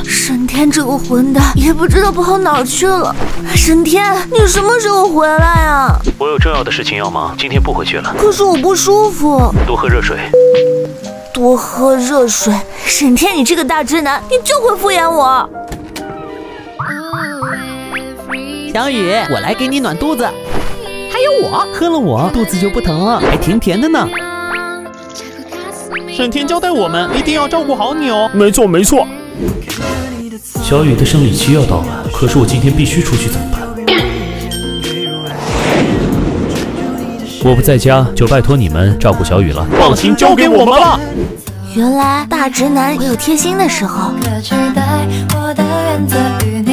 沈天这个混蛋也不知道跑哪儿去了。沈天，你什么时候回来呀？ 我有重要的事情要忙，今天不回去了。 可是我不舒服。 多喝热水。 多喝热水。沈天，你这个大直男，你就会敷衍我。 小雨，我来给你暖肚子。还有我，喝了我肚子就不疼了，还甜甜的呢。 沈天交代我们一定要照顾好你哦。 没错没错。 小雨的生理期要到了，可是我今天必须出去，怎么办？我不在家，就拜托你们照顾小雨了。 放心，交给我们了。 原来大直男也有贴心的时候。